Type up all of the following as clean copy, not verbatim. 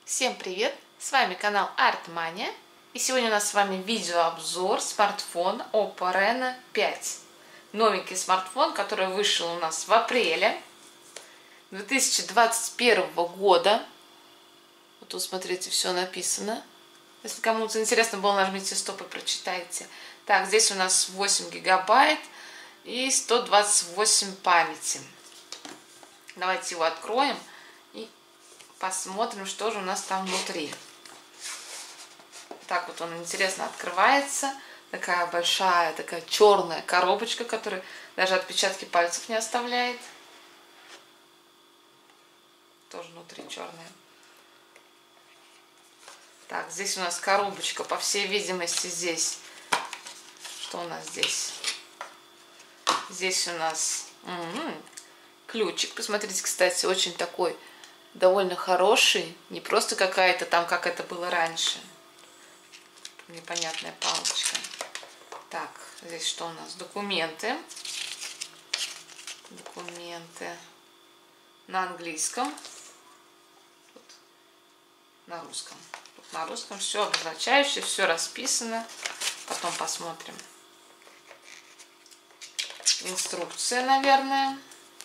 Всем привет! С вами канал Артмания. И сегодня у нас с вами видеообзор смартфона Oppo Reno 5. Новенький смартфон, который вышел у нас в апреле 2021 года. Вот тут, смотрите, все написано. Если кому-то интересно было, нажмите стоп и прочитайте. Так, здесь у нас 8 гигабайт и 128 памяти. Давайте его откроем и посмотрим, что же у нас там внутри. Так вот он интересно открывается. Такая большая, такая черная коробочка, которая даже отпечатки пальцев не оставляет. Тоже внутри черная. Так, здесь у нас коробочка, по всей видимости, здесь. Что у нас здесь? Здесь у нас ключик. Посмотрите, кстати, очень такой довольно хороший. Не просто какая-то там, как это было раньше. Непонятная палочка. Так, здесь что у нас? Документы. Документы на английском. Тут на русском. Тут на русском все обозначающее, все расписано. Потом посмотрим. Инструкция, наверное.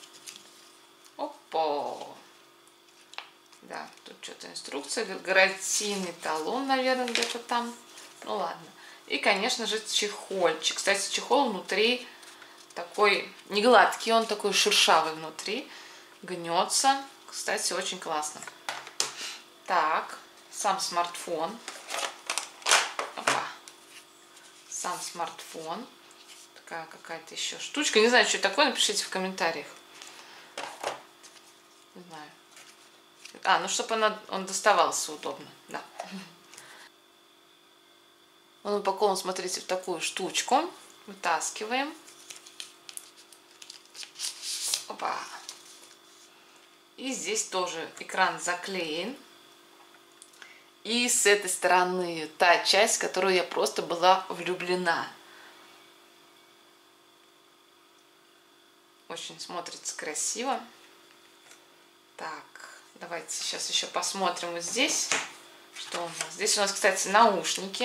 Опа! Да, тут что-то инструкция. Гарантийный талон, наверное, где-то там. Ну ладно. И, конечно же, чехольчик. Кстати, чехол внутри такой не гладкий, он такой шершавый внутри. Гнется. Кстати, очень классно. Так, сам смартфон. Опа. Сам смартфон. Такая какая-то еще штучка. Не знаю, что это такое, напишите в комментариях. Не знаю. Ну чтобы он доставался удобно. Да. Он упакован, смотрите, в такую штучку. Вытаскиваем. Опа. И здесь тоже экран заклеен. И с этой стороны та часть, в которую я просто была влюблена. Очень смотрится красиво. Так, давайте сейчас еще посмотрим вот здесь, что у нас. Здесь у нас, кстати, наушники.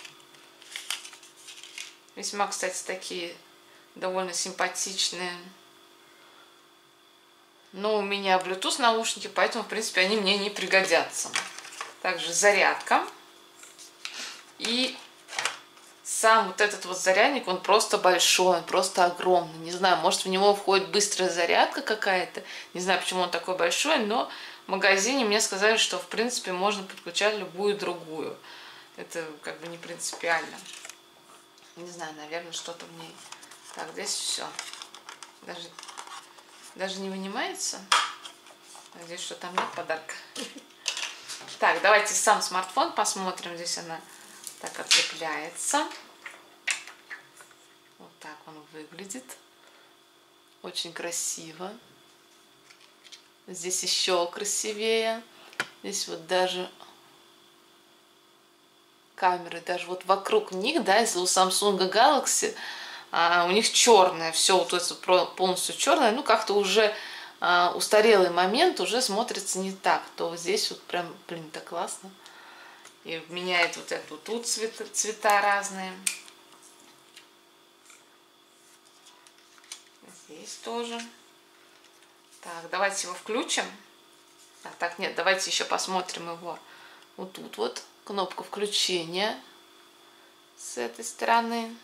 Весьма, кстати, такие довольно симпатичные. Но у меня Bluetooth наушники, поэтому, в принципе, они мне не пригодятся. Также зарядка. И сам вот этот вот зарядник, он просто большой, он просто огромный. Не знаю, может в него входит быстрая зарядка какая-то. Не знаю, почему он такой большой, но в магазине мне сказали, что в принципе можно подключать любую другую. Это как бы не принципиально. Не знаю, наверное, что-то в ней. Так, здесь все. Даже не вынимается. Надеюсь, что там нет подарка. Так, давайте сам смартфон посмотрим. Здесь она так отлепляется. Вот так он выглядит. Очень красиво. Здесь еще красивее. Здесь вот даже камеры, даже вот вокруг них, да, если у Samsung Galaxy, у них черное, все вот это полностью черное, ну как-то уже устарелый момент, уже смотрится не так, то здесь вот прям, блин, так классно. И меняет вот эту тут цвета разные. Здесь тоже. Так, давайте его включим. Так, нет, давайте еще посмотрим его. Вот тут вот кнопка включения с этой стороны.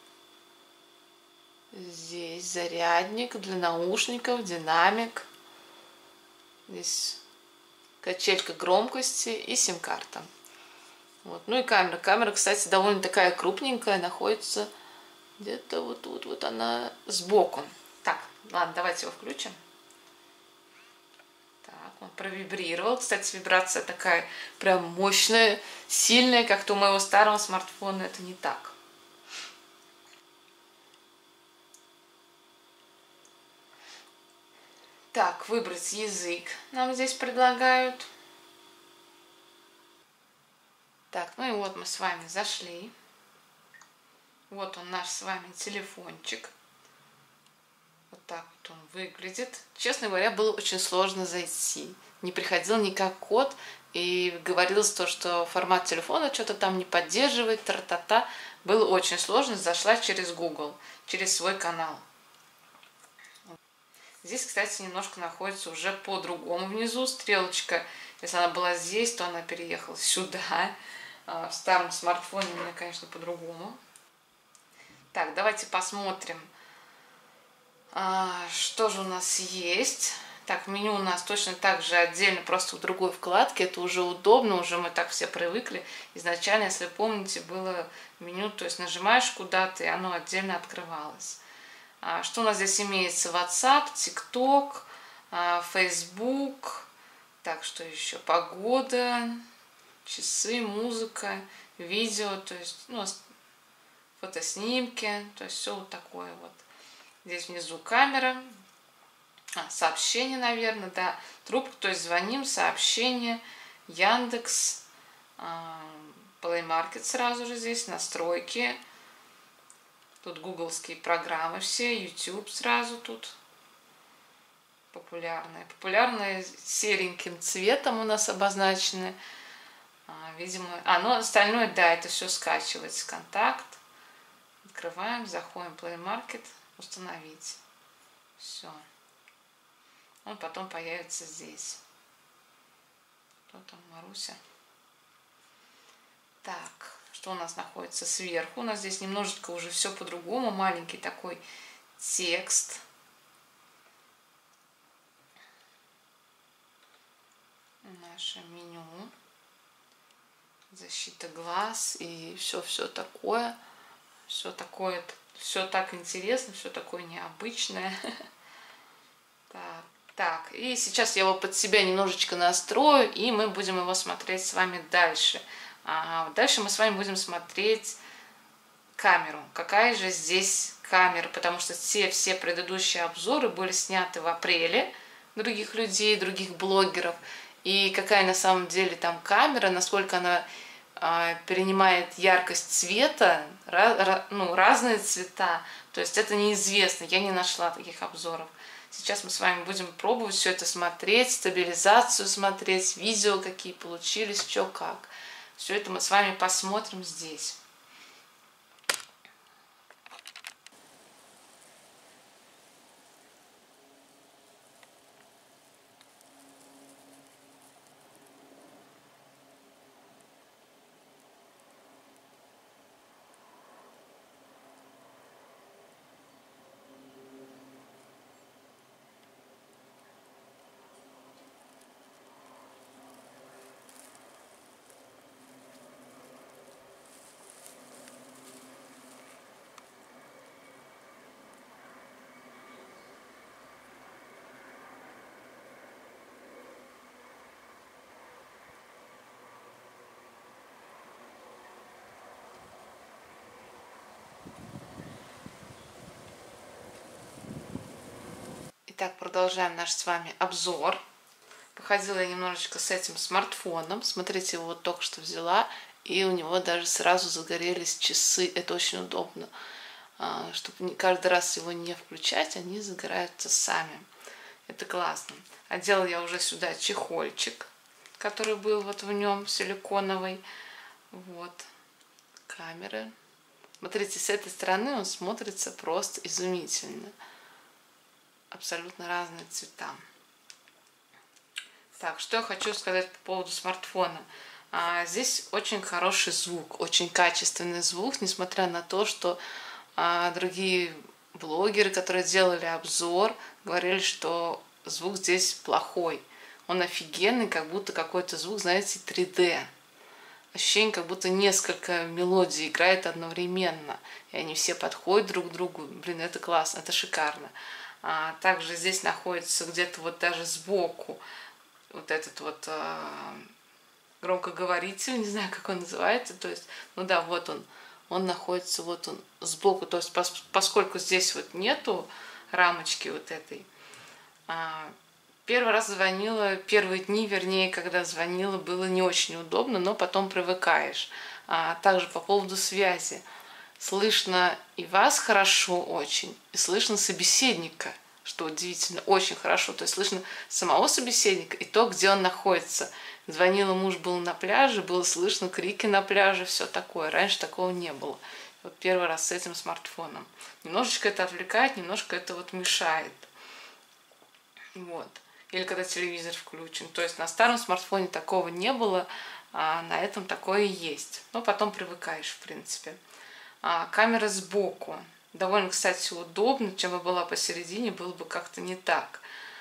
Здесь зарядник для наушников, динамик. Здесь качелька громкости и сим-карта. Вот. Ну и камера. Камера, кстати, довольно такая крупненькая, находится где-то вот тут, вот она сбоку. Так, ладно, давайте его включим. Так, он провибрировал. Кстати, вибрация такая прям мощная, сильная, как-то у моего старого смартфона это не так. Так, выбрать язык нам здесь предлагают. Так, ну и вот мы с вами зашли. Вот он наш с вами телефончик. Вот так вот он выглядит. Честно говоря, было очень сложно зайти. Не приходил никак код, и говорилось то, что формат телефона что-то там не поддерживает, тра-та-та. Было очень сложно, зашла через Google, через свой канал. Здесь, кстати, немножко находится уже по-другому внизу стрелочка. Если она была здесь, то она переехала сюда. В старом смартфоне у меня, конечно, по-другому. Так, давайте посмотрим, что же у нас есть. Так, меню у нас точно так же отдельно, просто в другой вкладке. Это уже удобно, уже мы так все привыкли. Изначально, если помните, было меню, то есть нажимаешь куда-то, и оно отдельно открывалось. Что у нас здесь имеется? WhatsApp, TikTok, Facebook. Так, что еще? Погода, часы, музыка, видео, то есть фотоснимки, то есть все вот такое вот. Здесь внизу камера, сообщения, наверное, да, трубку, то есть звоним, сообщения, Яндекс, Play Market сразу же здесь, настройки, тут гугловские программы все, YouTube сразу тут популярные сереньким цветом у нас обозначены, видимо, ну остальное, да, это все скачивается, контакт, открываем, заходим в Play Market, установить, все. Он потом появится здесь. Кто там, Маруся? Так, что у нас находится сверху? У нас здесь немножечко уже все по-другому. Маленький такой текст. Наше меню. Защита глаз и все такое. Все такое, все так интересно, все такое необычное. Так, и сейчас я его под себя немножечко настрою, и мы будем его смотреть с вами дальше. Дальше мы с вами будем смотреть камеру. Какая же здесь камера? Потому что все предыдущие обзоры были сняты в апреле других людей, других блогеров. И какая на самом деле там камера, насколько она перенимает яркость цвета, разные цвета. То есть это неизвестно, я не нашла таких обзоров. Сейчас мы с вами будем пробовать все это смотреть, стабилизацию смотреть, видео какие получились, что как. Все это мы с вами посмотрим здесь. Итак, продолжаем наш с вами обзор. Походила я немножечко с этим смартфоном. Смотрите, его вот только что взяла, и у него даже сразу загорелись часы. Это очень удобно. Чтобы каждый раз его не включать, они загораются сами. Это классно. Одела я уже сюда чехольчик, который был вот в нем, силиконовый. Вот. Камеры. Смотрите, с этой стороны он смотрится просто изумительно. Абсолютно разные цвета. Так, что я хочу сказать по поводу смартфона. Здесь очень хороший звук, очень качественный звук, несмотря на то, что другие блогеры, которые делали обзор, говорили, что звук здесь плохой. Он офигенный, как будто какой-то звук, знаете, 3D. Ощущение, как будто несколько мелодий играет одновременно. И они все подходят друг к другу. Блин, это классно, это шикарно. Также здесь находится где-то вот даже сбоку вот этот вот громкоговоритель, не знаю, как он называется. То есть, ну да, вот он находится вот он сбоку. То есть, поскольку здесь вот нету рамочки вот этой, первый раз звонила, первые дни, вернее, когда звонила, было не очень удобно, но потом привыкаешь. Также по поводу связи. Слышно и вас хорошо очень, и слышно собеседника. что удивительно, очень хорошо. То есть слышно самого собеседника и то, где он находится. Звонила, муж был на пляже, было слышно крики на пляже, все такое. Раньше такого не было. Вот первый раз с этим смартфоном. Немножечко это отвлекает, немножко это вот мешает. Вот. Или когда телевизор включен. То есть на старом смартфоне такого не было, а на этом такое есть. Но потом привыкаешь, в принципе. Камера сбоку. Довольно, кстати, удобно. Чем бы была посередине, было бы как-то не так.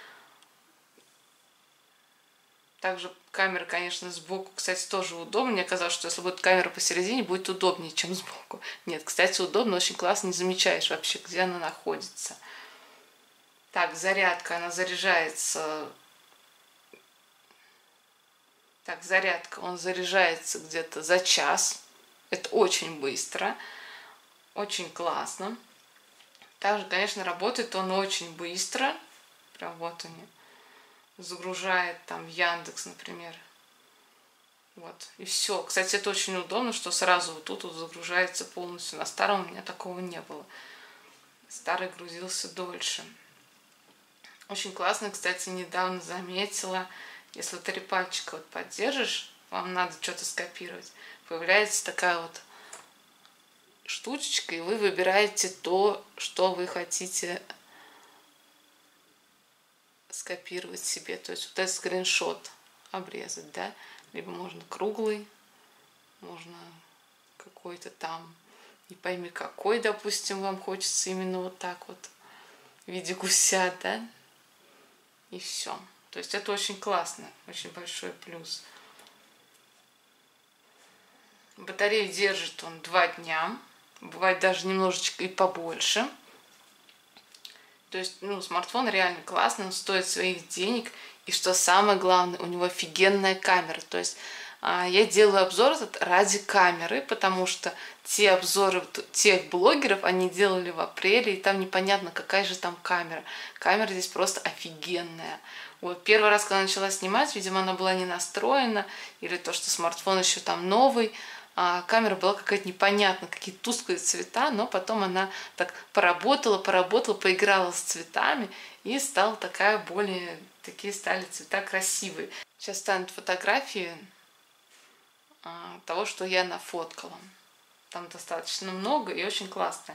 Также камера, конечно, сбоку, кстати, тоже удобно. Мне казалось, что если будет камера посередине, будет удобнее, чем сбоку. Нет, кстати, удобно, очень классно, не замечаешь вообще, где она находится. Так, зарядка, она заряжается. Так, зарядка, он заряжается где-то за час. Это очень быстро, очень классно. Также, конечно, работает он очень быстро. Прям вот они. Загружает там Яндекс, например. Вот, и все. Кстати, это очень удобно, что сразу вот тут вот загружается полностью. На старом у меня такого не было. Старый грузился дольше. Очень классно, кстати, недавно заметила, если 3 пальчика вот поддержишь, вам надо что-то скопировать, появляется такая вот штучечка, и вы выбираете то, что вы хотите скопировать себе. То есть вот этот скриншот обрезать, да? Либо можно круглый, можно какой-то там, не пойми какой, допустим, вам хочется именно вот так вот, в виде гуся, да? И все. То есть это очень классно, очень большой плюс. Батарею держит он 2 дня, бывает даже немножечко и побольше. То есть, смартфон реально классный, он стоит своих денег. И что самое главное, у него офигенная камера. То есть я делаю обзор этот ради камеры, потому что те обзоры тех блогеров они делали в апреле, и там непонятно, какая же там камера. Камера здесь просто офигенная. Вот первый раз, когда начала снимать, видимо, она была не настроена, или то, что смартфон еще там новый, а камера была какая-то непонятная, какие-то тусклые цвета, но потом она так поработала, поиграла с цветами, и стала такая более, такие стали цвета красивые. Сейчас станут фотографии того, что я нафоткала. Там достаточно много и очень классно.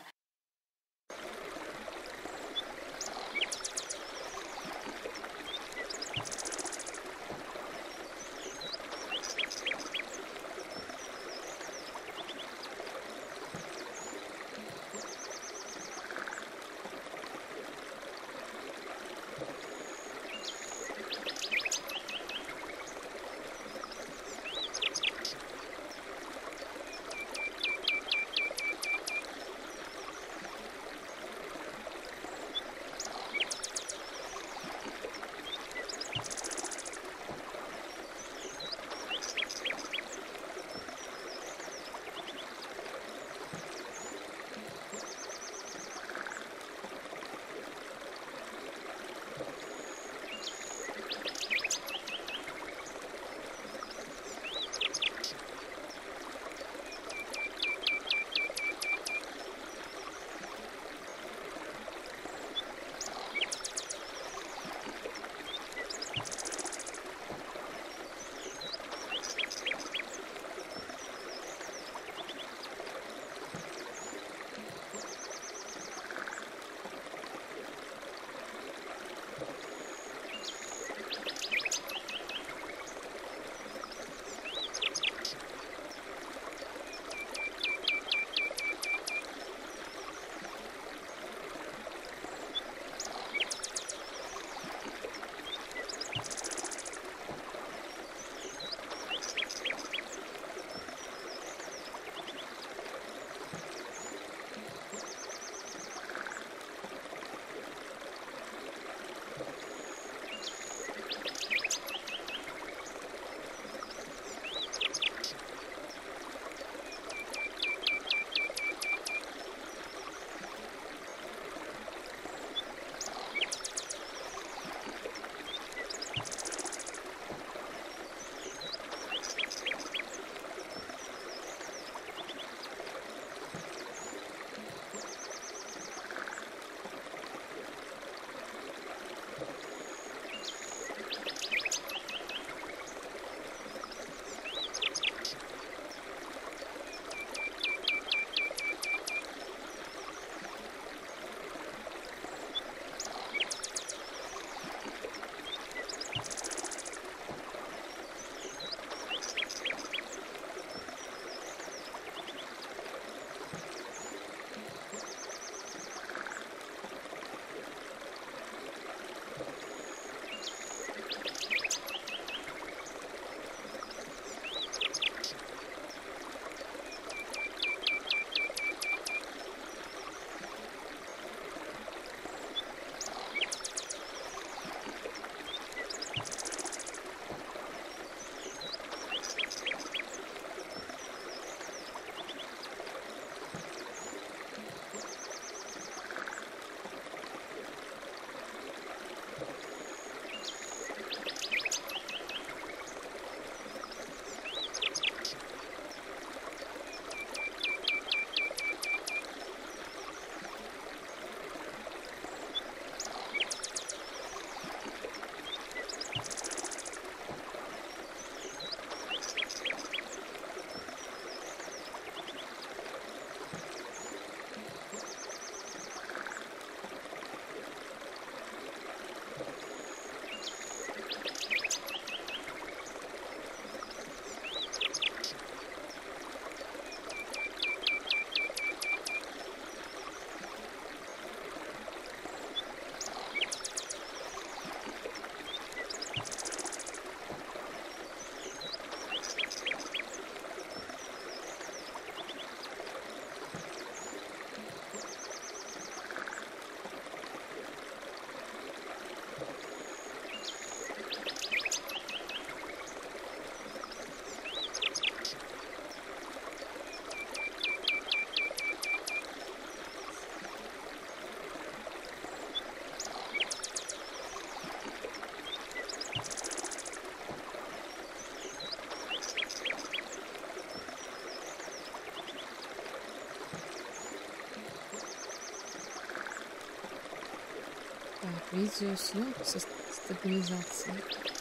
Видеосъемка со стабилизацией.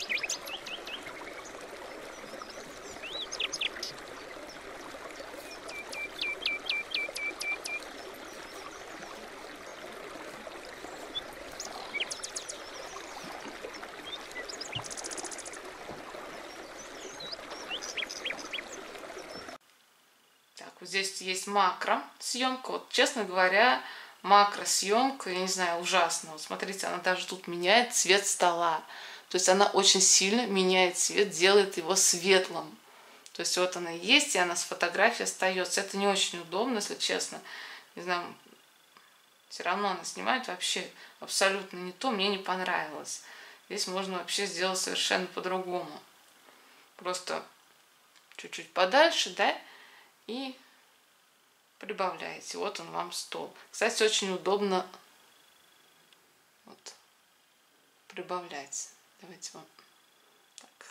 Так, вот здесь есть макросъемка. Вот, честно говоря, макросъемка, я не знаю, ужасно. Вот смотрите, она даже тут меняет цвет стола. То есть она очень сильно меняет цвет, делает его светлым. То есть вот она есть, и она с фотографией остается. Это не очень удобно, если честно. Не знаю, все равно она снимает вообще абсолютно не то. Мне не понравилось. Здесь можно вообще сделать совершенно по-другому. Просто чуть-чуть подальше, да, и прибавляете. Вот он вам стол. Кстати, очень удобно вот прибавлять. Давайте вам так.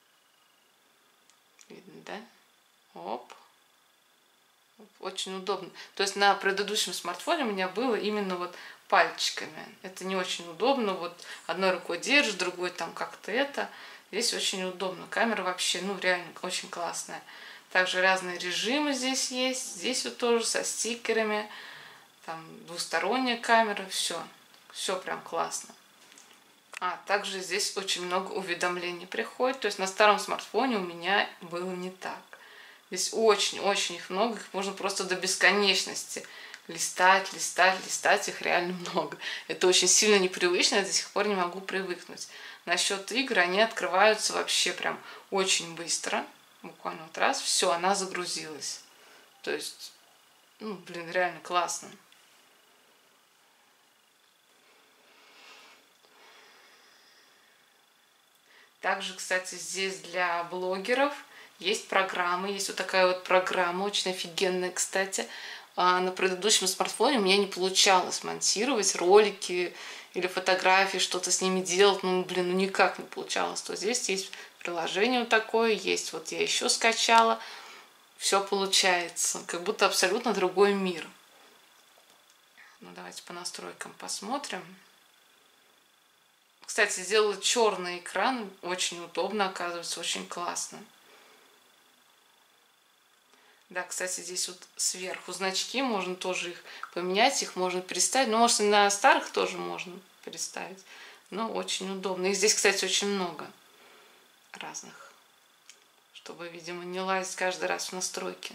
Видно, да? Оп. Очень удобно. То есть на предыдущем смартфоне у меня было именно вот пальчиками. Это не очень удобно. Вот одной рукой держишь, другой там как-то это. Здесь очень удобно. Камера вообще, ну, реально очень классная. Также разные режимы здесь есть. Здесь вот тоже со стикерами. Там двусторонняя камера. Все. Все прям классно. Также здесь очень много уведомлений приходит. То есть на старом смартфоне у меня было не так. Здесь очень-очень их много. Их можно просто до бесконечности листать, листать, листать. Их реально много. Это очень сильно непривычно. Я до сих пор не могу привыкнуть. Насчет игр, они открываются вообще прям очень быстро. Буквально вот раз, все, она загрузилась. То есть, ну, блин, реально классно. Также, кстати, здесь для блогеров есть программы. Есть вот такая вот программа, очень офигенная, кстати. На предыдущем смартфоне у меня не получалось монтировать ролики или фотографии, что-то с ними делать. Ну, блин, ну никак не получалось. То здесь есть приложение вот такое, есть. Вот я еще скачала. Все получается. Как будто абсолютно другой мир. Ну, давайте по настройкам посмотрим. Кстати, сделала черный экран. Очень удобно, оказывается, очень классно. Да, кстати, здесь вот сверху значки, можно тоже их поменять, их можно переставить. Ну, может, и на старых тоже можно переставить. Но очень удобно. Их здесь, кстати, очень много разных. Чтобы, видимо, не лазить каждый раз в настройки.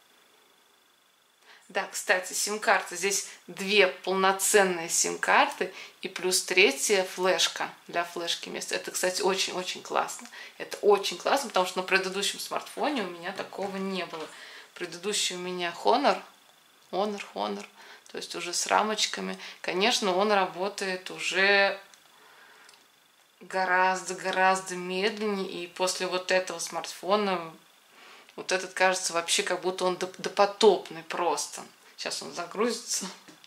Да, кстати, сим-карта. Здесь 2 полноценные сим-карты и плюс 3 флешка для флешки место. Это, кстати, очень-очень классно. Это очень классно, потому что на предыдущем смартфоне у меня такого не было. Предыдущий у меня Honor, то есть уже с рамочками. Конечно, он работает уже гораздо медленнее. И после вот этого смартфона, вот этот кажется вообще как будто он допотопный просто. Сейчас он загрузится.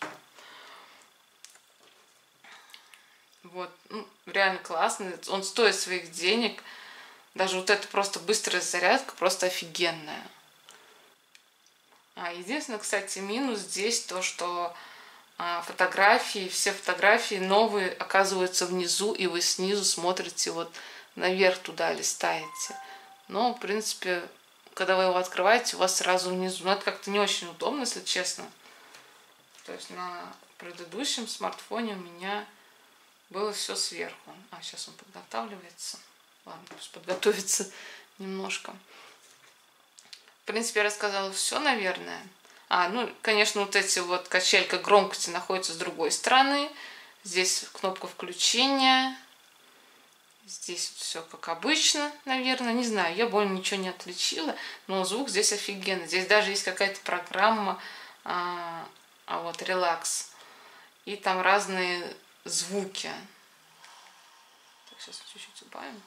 Вот, ну, реально классный. Он стоит своих денег. Даже вот эта просто быстрая зарядка просто офигенная. Единственное, кстати, минус здесь то, что все фотографии новые оказываются внизу, и вы снизу смотрите вот наверх туда листаете. Но, в принципе, когда вы его открываете, у вас сразу внизу. Но это как-то не очень удобно, если честно. То есть на предыдущем смартфоне у меня было все сверху. Сейчас он подготавливается. Ладно, пусть подготовится немножко. В принципе, я рассказала все, наверное. Ну, конечно, вот эти вот качелька громкости находится с другой стороны. Здесь кнопка включения. Здесь все как обычно, наверное. Не знаю, я больше ничего не отличила. Но звук здесь офигенный. Здесь даже есть какая-то программа, вот релакс. И там разные звуки. Так, сейчас чуть-чуть убавим.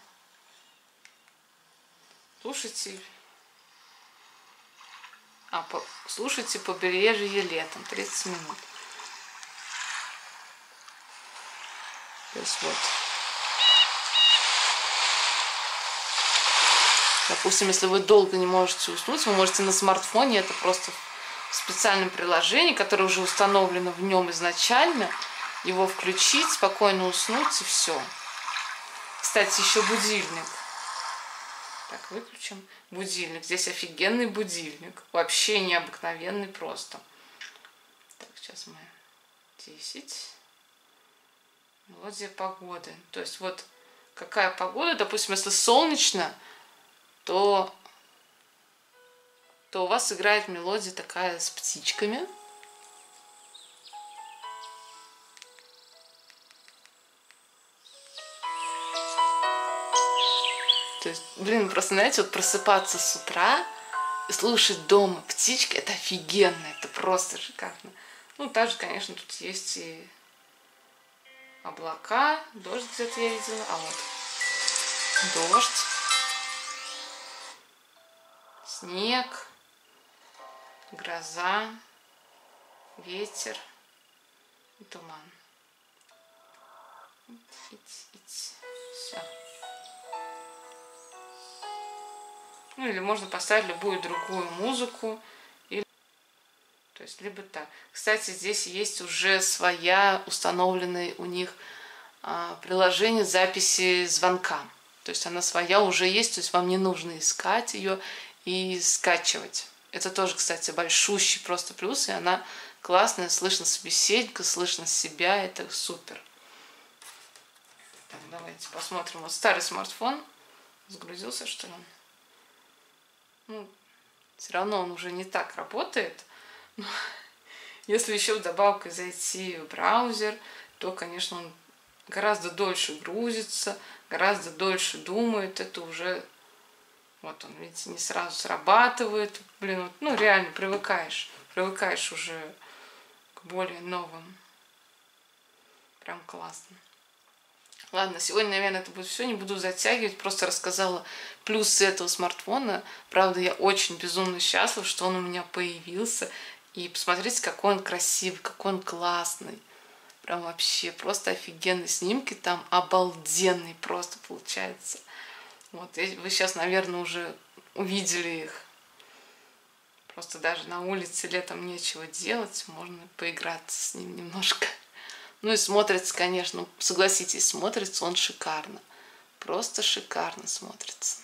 Слушайте. Слушайте «Побережье летом». 30 минут. То есть вот. Допустим, если вы долго не можете уснуть, вы можете на смартфоне, это просто в специальном приложении, которое уже установлено в нем изначально, его включить, спокойно уснуть и все. Кстати, еще будильник. Так, выключим будильник. Здесь офигенный будильник. Вообще необыкновенный просто. Так, сейчас мы 10. Мелодия погоды. То есть вот какая погода, допустим, если солнечно, то у вас играет мелодия такая с птичками. То есть, блин, просто, знаете, вот просыпаться с утра и слушать дома птички, это офигенно, это просто шикарно. Ну, также, конечно, тут есть и облака, дождь где-то я видела, а вот дождь, снег, гроза, ветер и туман. Все. Ну или можно поставить любую другую музыку. Или... То есть либо так. Кстати, здесь есть уже своя установленная у них приложение записи звонка. То есть она своя уже есть, то есть вам не нужно искать ее и скачивать. Это тоже, кстати, большущий просто плюс, и она классная, слышно собеседника, слышно себя, это супер. Так, давайте посмотрим. Вот старый смартфон загрузился, что ли? Ну, все равно он уже не так работает. Но если еще вдобавок зайти в браузер, то, конечно, он гораздо дольше грузится, гораздо дольше думает. Это уже, вот он, видите, не сразу срабатывает. Блин, вот, ну реально привыкаешь уже к более новым. Прям классно. Ладно, сегодня, наверное, это будет все. Не буду затягивать. Просто рассказала плюсы этого смартфона. Правда, я очень безумно счастлива, что он у меня появился. И посмотрите, какой он красивый, какой он классный. Прям вообще просто офигенные снимки. Там обалденные просто получается. Вот, вы сейчас, наверное, уже увидели их. Просто даже на улице летом нечего делать. Можно поиграться с ним немножко. Ну и смотрится, конечно, согласитесь, смотрится он шикарно. Просто шикарно смотрится.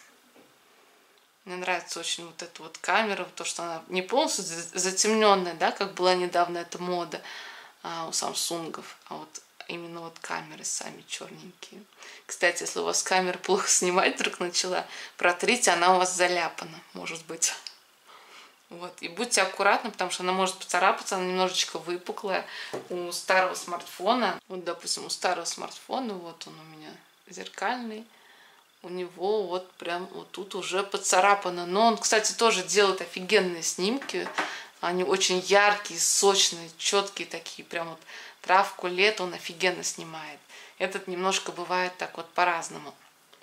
Мне нравится очень вот эта вот камера, то, что она не полностью затемненная, да, как была недавно эта мода у самсунгов, а вот именно вот камеры сами черненькие. Кстати, если у вас камера плохо снимать вдруг начала, протрите, она у вас заляпана, может быть. Вот. И будьте аккуратны, потому что она может поцарапаться, она немножечко выпуклая. У старого смартфона, вот, допустим, у старого смартфона, вот он у меня зеркальный, у него вот прям вот тут уже поцарапано. Но он, кстати, тоже делает офигенные снимки. Они очень яркие, сочные, четкие такие, прям вот травку, лето он офигенно снимает. Этот немножко бывает так вот по-разному.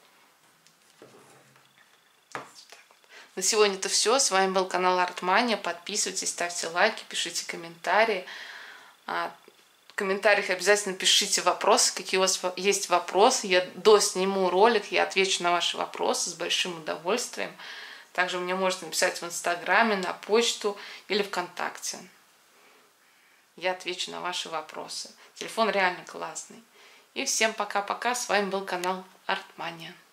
На сегодня это все. С вами был канал Артмания. Подписывайтесь, ставьте лайки, пишите комментарии. В комментариях обязательно пишите вопросы, какие у вас есть вопросы. Я досниму ролик, я отвечу на ваши вопросы с большим удовольствием. Также мне можете написать в Инстаграме, на почту или ВКонтакте. Я отвечу на ваши вопросы. Телефон реально классный. И всем пока-пока. С вами был канал Артмания.